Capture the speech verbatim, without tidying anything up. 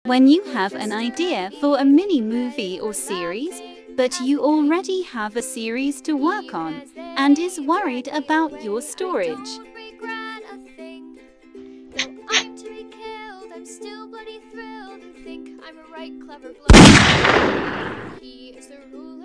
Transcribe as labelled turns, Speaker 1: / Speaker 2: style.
Speaker 1: When you have an idea for a mini movie or series, but you already have a series to work on and is worried about your storage.
Speaker 2: I'm still bloody thrilled and think I'm a right clever bloke. He is the ruler.